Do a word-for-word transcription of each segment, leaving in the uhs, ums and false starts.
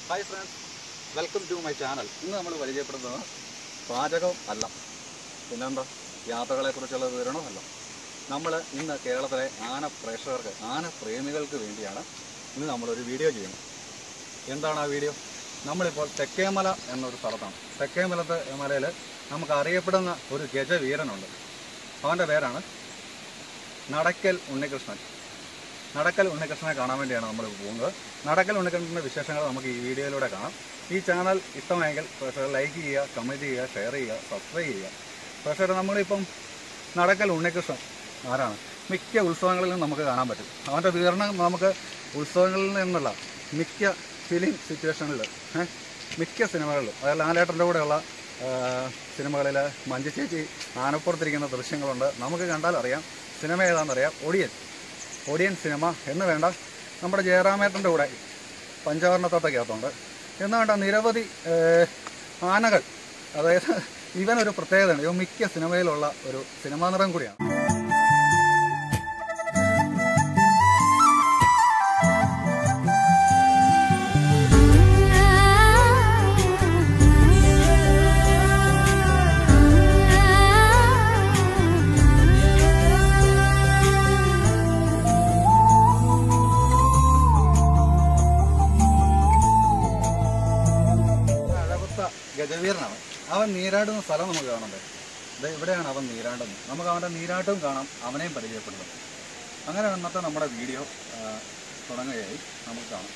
Hi friends, welcome to my channel. ഇന്ന് നമ്മൾ പരിചയപ്പെടുന്നത് പാചകം അല്ല, പിന്നെന്താ യാത്രകളെക്കുറിച്ചുള്ള വിവരണമല്ല. നമ്മൾ ഇന്ന് കേരളത്തിലെ ആന പ്രേക്ഷകർക്ക്, ആന പ്രേമികൾക്ക് വേണ്ടിയാണ് ഇന്ന് നമ്മളൊരു വീഡിയോ ചെയ്യുന്നത്. എന്താണ് ആ വീഡിയോ? നമ്മളിപ്പോൾ തെക്കേമല എന്നൊരു സ്ഥലത്താണ്. തെക്കേമലത്തെ മലയിൽ നമുക്ക് അറിയപ്പെടുന്ന ഒരു ഗജവീരനുണ്ട്. അവൻ്റെ പേരാണ് നടക്കൽ ഉണ്ണികൃഷ്ണൻ. നടക്കൽ ഉണ്ണികൃഷ്ണനെ കാണാൻ വേണ്ടിയാണ് നമ്മൾ പോകുന്നത്. നടക്കൽ ഉണ്ണികൃഷ്ണൻ്റെ വിശേഷങ്ങൾ നമുക്ക് ഈ വീഡിയോയിലൂടെ കാണാം. ഈ ചാനൽ ഇഷ്ടമായെങ്കിൽ പ്രേക്ഷകർ ലൈക്ക് ചെയ്യുക, കമൻറ്റ് ചെയ്യുക, ഷെയർ ചെയ്യുക, സബ്സ്ക്രൈബ് ചെയ്യുക. പ്രേക്ഷകർ നമ്മളിപ്പം നടക്കൽ ഉണ്ണികൃഷ്ണൻ ആരാണ്? മിക്ക ഉത്സവങ്ങളിലും നമുക്ക് കാണാൻ പറ്റും. അവൻ്റെ വിവരണം നമുക്ക് ഉത്സവങ്ങളിൽ നിന്നുള്ള മിക്ക ഫിലിം സിറ്റുവേഷനിൽ, മിക്ക സിനിമകളിലും, അതായത് ലാലേട്ടൻ്റെ കൂടെയുള്ള സിനിമകളിൽ മഞ്ജു ചേച്ചി ആനപ്പുറത്തിരിക്കുന്ന ദൃശ്യങ്ങളുണ്ട്. നമുക്ക് കണ്ടാൽ അറിയാം സിനിമ ഏതാണെന്നറിയാം. ഒടിയൻ ഒടിയൻ സിനിമ എന്ന് വേണ്ട, നമ്മുടെ ജയറാമേട്ടൻ്റെ കൂടെ പഞ്ചവർണ്ണത്തത്തൊക്കെയകത്തുണ്ട് എന്ന് വേണ്ട നിരവധി ആനകൾ. അതായത് ഇവനൊരു പ്രത്യേകതയാണ്, ഇവൻ മിക്ക സിനിമയിലുള്ള ഒരു സിനിമാ നിറം കൂടിയാണ്. ഗജവീരനാണ്. അവൻ നീരാടുന്ന സ്ഥലം നമുക്ക് കാണണ്ടേ? ഇത് ഇവിടെയാണ് അവൻ നീരാടുന്നത്. നമുക്ക് അവൻ്റെ നീരാട്ടും കാണാം, അവനെയും പരിചയപ്പെടുന്നത്. അങ്ങനെ വന്നിട്ട് നമ്മുടെ വീഡിയോ തുടങ്ങുകയായി. നമുക്ക് കാണാം.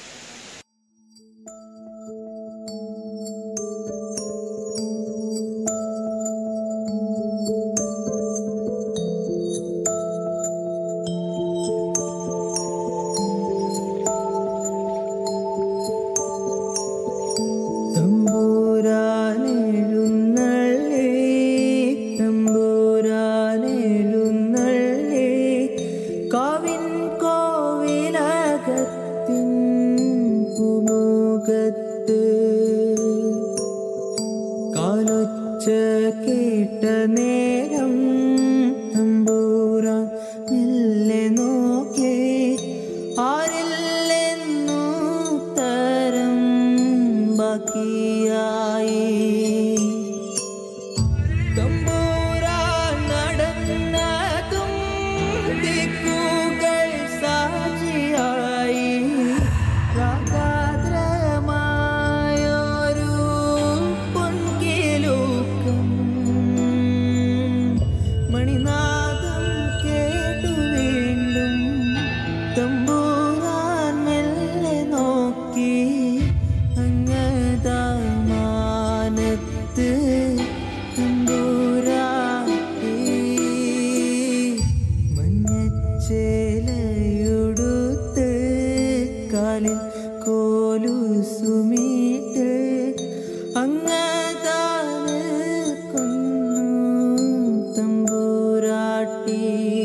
കാലൊച്ച കേട്ട നേരം തമ്പൂരാൻ മെല്ലെ നോക്കേ, ആരില്ലെന്നു തരം ബാക്കിയായി. തമ്പൂരാൻ നടന്നതും ദിക്കുകൾ സാക്ഷിയായി. മണിനാദം കേട്ടു വീണ്ടും തമ്പൂരാൻ മെല്ലെ നോക്കി, അങ്ങതാമാനത്ത് തമ്പൂരാട്ടി. മഞ്ഞച്ചേലയുടുത്ത് കാലിൽ കോലുസുമീട്ട് അങ്ങതാന് കൊന്നു തമ്പൂരാട്ടി.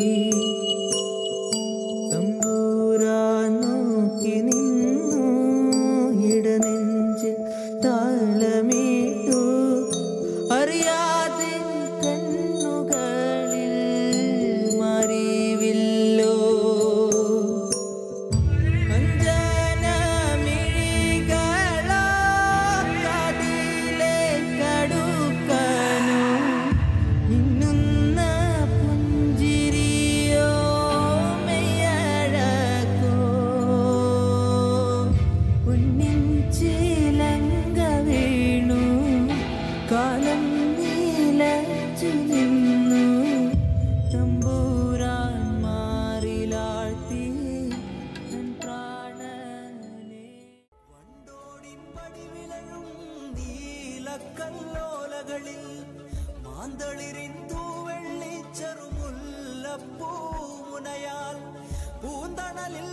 തമ്പൂരാൻ നോക്കി നിന്നു, ഇടനെഞ്ചിൽ താളമിട്ടു. അറിയാതെ കണ്ണുകളിൽ മറിവില്ലോ. കാലം നീലച്ചു നിന്നു തമ്പൂരാൻ മാറിലാഴ്ത്തി പ്രാണനെ. വണ്ടോടിൻ പടിവിളഴും നീലക്കല്ലോലകളിൽ മാന്തളിരിൻ തൂവെള്ളി ചെറുമുല്ലപ്പൂമുനയാൽ പൂന്തണലിൽ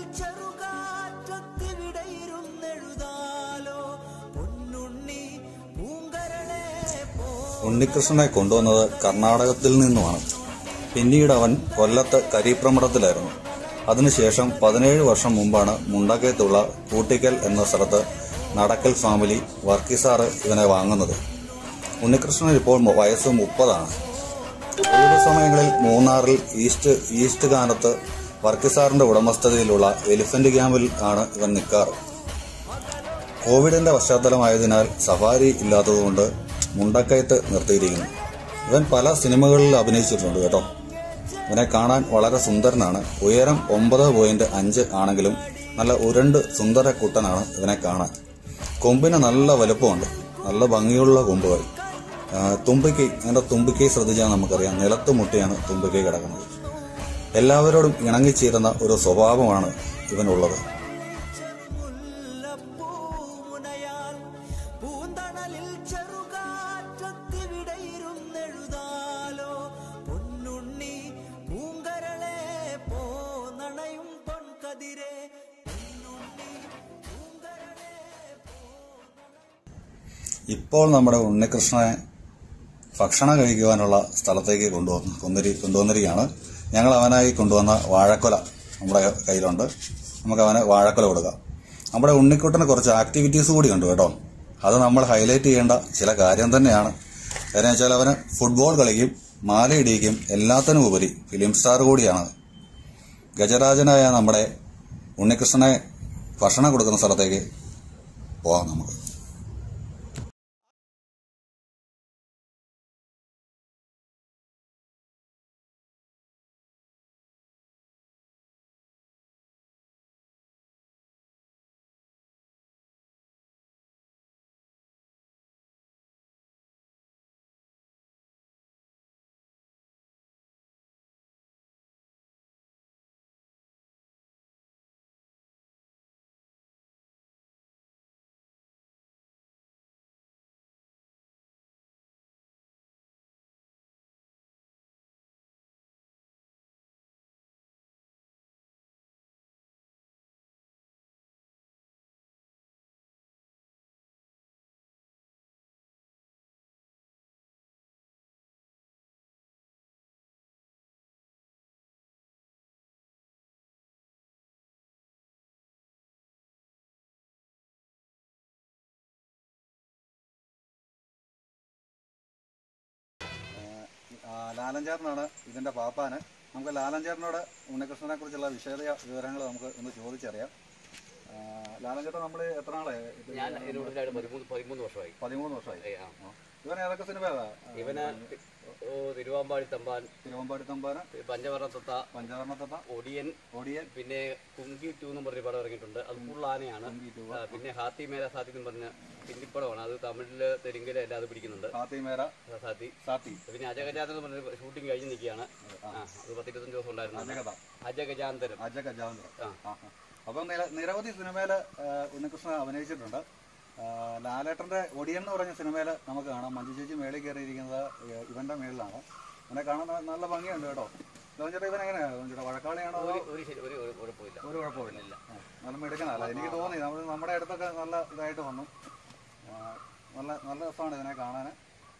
ചെറുകാറ്റത്തിവിടയിരുന്നെഴുതാലോ പൊന്നുണ്ണി പൂങ്കരളെ. ഉണ്ണികൃഷ്ണനെ കൊണ്ടുവന്നത് കർണാടകത്തിൽ നിന്നുമാണ്. പിന്നീട് അവൻ കൊല്ലത്ത് കരീപ്രമഠത്തിലായിരുന്നു. അതിനുശേഷം പതിനേഴ് വർഷം മുമ്പാണ് മുണ്ടക്കയത്തുള്ള കൂട്ടിക്കൽ എന്ന സ്ഥലത്ത് നടക്കൽ ഫാമിലി വർക്കിസാറ് ഇവനെ വാങ്ങുന്നത്. ഉണ്ണികൃഷ്ണൻ ഇപ്പോൾ വയസ്സ് മുപ്പതാണ്. ഒഴിവു സമയങ്ങളിൽ മൂന്നാറിൽ ഈസ്റ്റ് ഈസ്റ്റ് കാനത്ത് വർക്കിസാറിന്റെ ഉടമസ്ഥതയിലുള്ള എലിഫന്റ് ക്യാമ്പിൽ ആണ് ഇവൻ നിൽക്കാറ്. കോവിഡിന്റെ പശ്ചാത്തലമായതിനാൽ സഫാരി ഇല്ലാത്തതുകൊണ്ട് മുണ്ടക്കയത്ത് നിർത്തിയിരിക്കുന്നു. ഇവൻ പല സിനിമകളിൽ അഭിനയിച്ചിട്ടുണ്ട് കേട്ടോ. ഇവനെ കാണാൻ വളരെ സുന്ദരനാണ്. ഉയരം ഒമ്പത് പോയിന്റ് അഞ്ച് ആണെങ്കിലും നല്ല ഉരുണ്ട് സുന്ദര കുട്ടനാണ് ഇവനെ കാണാൻ. കൊമ്പിന് നല്ല വലുപ്പമുണ്ട്, നല്ല ഭംഗിയുള്ള കൊമ്പുകൾ. തുമ്പിക്കൈ, അതിന്റെ തുമ്പിക്കൈ ശ്രദ്ധിച്ചാൽ നമുക്കറിയാം, നിലത്ത് മുട്ടിയാണ് തുമ്പിക്കൈ കിടക്കുന്നത്. എല്ലാവരോടും ഇണങ്ങിച്ചേരുന്ന ഒരു സ്വഭാവമാണ് ഇവനുള്ളത്. ഇപ്പോൾ നമ്മുടെ ഉണ്ണികൃഷ്ണനെ ഭക്ഷണം കഴിക്കുവാനുള്ള സ്ഥലത്തേക്ക് കൊണ്ടുവന്ന് കൊണ്ടുവരി കൊണ്ടുവന്നിരിക്കുകയാണ്. ഞങ്ങൾ അവനായി കൊണ്ടുവന്ന വാഴക്കൊല നമ്മുടെ കയ്യിലുണ്ട്. നമുക്ക് അവന് വാഴക്കൊല കൊടുക്കാം. നമ്മുടെ ഉണ്ണിക്കുട്ടന് കുറച്ച് ആക്ടിവിറ്റീസ് കൂടി ഉണ്ട് കേട്ടോ. അത് നമ്മൾ ഹൈലൈറ്റ് ചെയ്യേണ്ട ചില കാര്യം തന്നെയാണ്. കാരണം വെച്ചാൽ അവന് ഫുട്ബോൾ കളിക്കും, മാലയിടിക്കും, എല്ലാത്തിനും ഉപരി ഫിലിം സ്റ്റാർ കൂടിയാണ്. ഗജരാജനായ നമ്മുടെ ഉണ്ണികൃഷ്ണനെ ഭക്ഷണം കൊടുക്കുന്ന സ്ഥലത്തേക്ക് പോകാം നമുക്ക്. ലാലഞ്ചേട്ടനാണ് ഇതിന്റെ പാപ്പാന്. നമുക്ക് ലാലഞ്ചേട്ടനോട് ഉണ്ണികൃഷ്ണനെ കുറിച്ചുള്ള വിശദ വിവരങ്ങൾ നമുക്ക് ഒന്ന് ചോദിച്ചറിയാം. ലാലഞ്ചേട്ടൻ നമ്മൾ എത്ര നാളായി? പതിമൂന്ന് വർഷമായി. പതിമൂന്ന് വർഷമായി. ഇവൻ ഏതൊക്കെ സിനിമ? ഇവന് തിരുവാമ്പാടി തമ്പാൻ, തിരുവമ്പാടി തമ്പാന്, പഞ്ചവർണ്ണത്തത്ത, പഞ്ചവർണ്ണത്തത്ത, ഒടിയൻ, ഒടിയൻ, പിന്നെ കുങ്കി ടു എന്നും പറഞ്ഞ പടം ഇറങ്ങിയിട്ടുണ്ട്. അത് ഫുൾ ആനയാണ്. പിന്നെ ഹാത്തി മേര സാത്തി എന്ന് പറഞ്ഞ ഹിന്ദിപ്പടമാണ്. അത് തമിഴില് തെലുങ്കില് എല്ലാം അത് പിടിക്കുന്നുണ്ട്. ഹാത്തി മേര സാത്തി സാത്തി. പിന്നെ അജഗജാന്തരം എന്ന് പറഞ്ഞ ഷൂട്ടിംഗ് കഴിഞ്ഞ് നിൽക്കുകയാണ്. അത് പത്തിരുപത്തഞ്ച് ദിവസം ഉണ്ടായിരുന്നു. അജഗജാന്തരം അജഗജാന്തരം അപ്പം നിരവധി സിനിമയില് ഉണ്ണികൃഷ്ണൻ അഭിനയിച്ചിട്ടുണ്ട്. ലാലേട്ടന്റെ ഒടിയൻ എന്ന് പറഞ്ഞ സിനിമയിൽ നമുക്ക് കാണാം. മഞ്ജു ചേച്ചി മേളിൽ കയറിയിരിക്കുന്നത് ഇവന്റെ മേളിലാണ്. ഇവനെ കാണാൻ നല്ല ഭംഗിയുണ്ട് കേട്ടോ. ചേട്ടാ ഇവൻ എങ്ങനെയാണ്? വഴക്കാളിയാണോ? ഒരു കുഴപ്പമില്ല. നല്ല മിടുക്കനല്ല, എനിക്ക് തോന്നി. നമ്മൾ നമ്മുടെ അടുത്തൊക്കെ നല്ല ഇതായിട്ട് വന്നു. നല്ല നല്ല രസമാണ് ഇതിനെ കാണാൻ.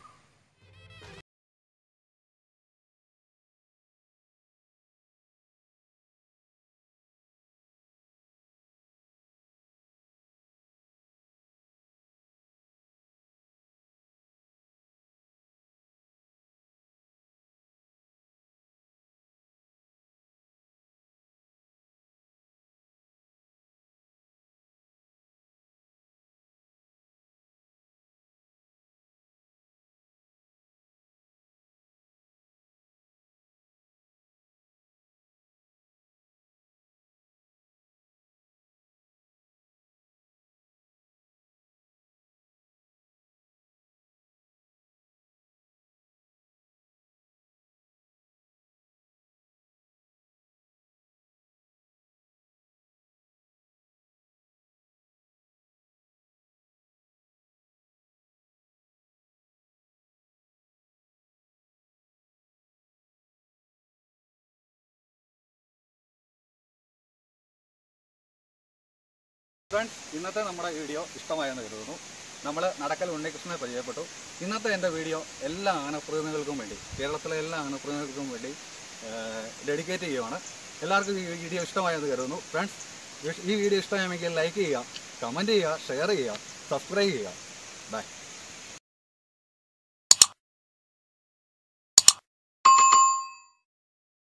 ഫ്രണ്ട്സ്, ഇന്നത്തെ നമ്മുടെ വീഡിയോ ഇഷ്ടമായെന്ന് കരുതുന്നു. നമ്മൾ നടക്കൽ ഉണ്ണികൃഷ്ണനെ പരിചയപ്പെട്ടു. ഇന്നത്തെ എൻ്റെ വീഡിയോ എല്ലാ ആനപ്രതിനിധികൾക്കും വേണ്ടി, കേരളത്തിലെ എല്ലാ ആനപ്രതിനിധികൾക്കും വേണ്ടി ഡെഡിക്കേറ്റ് ചെയ്യുവാണ്. എല്ലാവർക്കും ഈ വീഡിയോ ഇഷ്ടമായെന്ന് കരുതുന്നു. ഫ്രണ്ട്സ്, ഈ വീഡിയോ ഇഷ്ടമായെങ്കിൽ ലൈക്ക് ചെയ്യുക, കമൻറ്റ് ചെയ്യുക, ഷെയർ ചെയ്യുക, സബ്സ്ക്രൈബ് ചെയ്യുക. ബൈ.